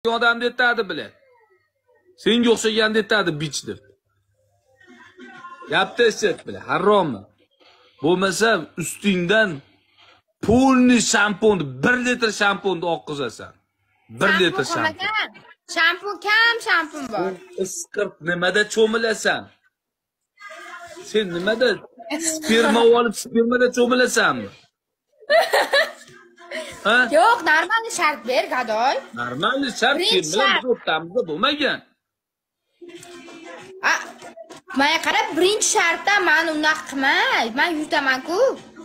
odam detadi bilet. Senga o'xshagan detadi bitch deb. Gapni eshit bilet, harommi? Bo'lmasa ustingdan polni shampun, 1 litr shamponni oqqizasan. 1 litr shampun. Shampun bor. Isqirib nimada cho'milasan? Sen nimada sperma olib spermada cho'milasanmi? Ha? Yo'q, normalni shart ber, gadoy. Normalni shart bilan o'rtamizda bo'lmagan. Mana qarab, birinchi shartda men unaqa qilmay, men yutaman-ku.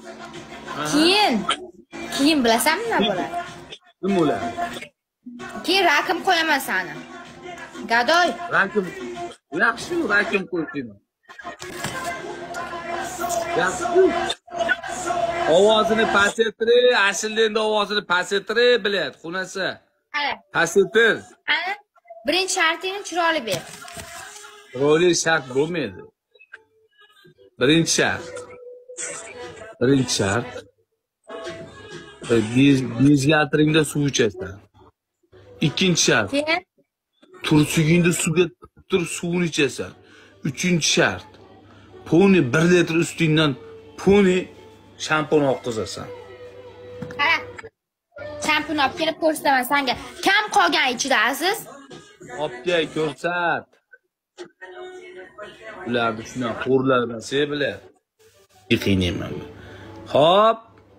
Keyin bilasanmi nima bo'ladi? Nima bo'ladi? Keyin rakim qo'yaman seni. Gadoy. Rakim. Yaxshi, rakim qo'ydim. Yaxshi. Ovozini pasaytiring, Ashilning ovozini pasaytiring, bilet, xunasa. Qara. Pasaytir. Ana, birinchi shartingni chiroyli ber. Chiroyli shart bo'lmaydi. Birinchi shart. Bezgaltiringda suv ichasan. Ikkinchi shart. Keyin Tursugingda suvga turib suvni ichasan. Uchinchi shart. Poni 1 litr ustingdan poni shampun oqqizasan. qara. Shampun olib kelib ko'rsataman senga. Kam qolgan ichida aziz? Opga ko'rsat. Ularni shuna xo'rlardan bilar. Yiqinayman. Hop.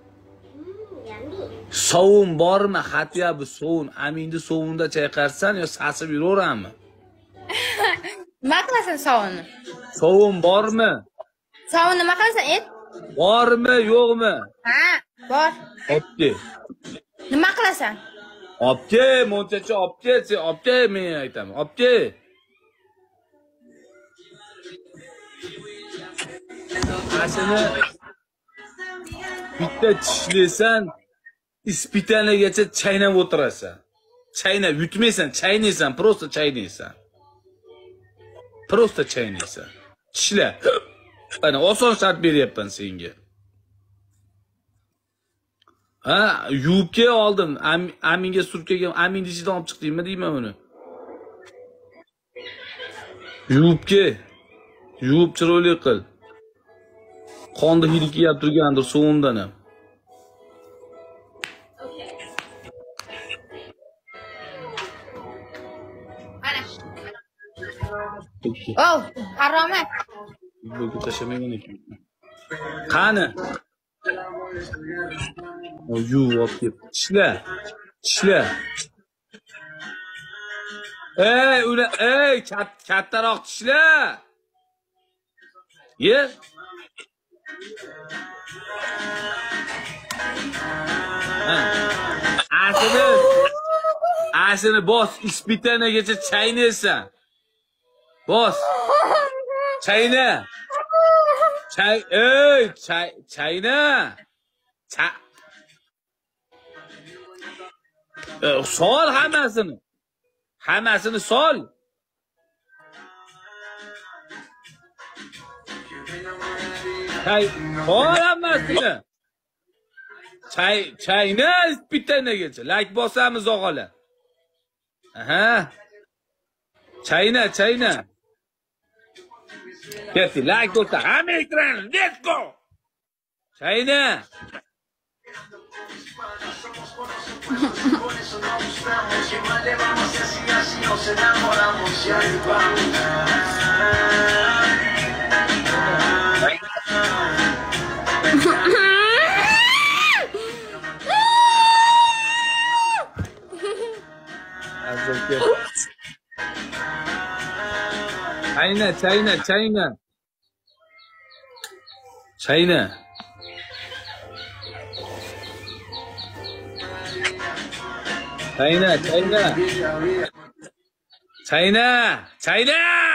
Sovun bormi? Xatya bu sovun. Aminni sovunda chayqarsan yo sasib yuraverami? Nima qilasan sovunni? Sovun bormi? Sovun nima qilasan, et? Bormi, yo'qmi? Ha, bor. Opke. Nima qilasan? Opke, monchachi opke, sen opke men aytaman. Opke. Ashini bitta tishlaysan, ispitanagacha chaynab o'tirasan. Chaynab yutmaysan, chaynaysan, просто chaynaysan. Просто chaynaysan. Tishla. Ana oson shart beryapman senga. Ha, yubka oldim. Aminga surkaga, aminni ichidan olib chiqdingmi deyman uni. Yubka. Yub chiroyli qil. Qonni hilkiyab turgandir suvundan ham. Oh, haromat. Bu tashlamagan ekan. Qani? O yuvib deb. Tishla. Ey, kattaroq tishla. Ye. Ashini bos, ispitanagacha chaynaysan. Bos. Chayna. Chayna. Sol hammasini. Hammasini sol. Sol hammasini. Chayna ispitanagacha. Like bosamiz og'alar. Aha. Chayna. Get the like button. Let's go. Chayna. Chayna.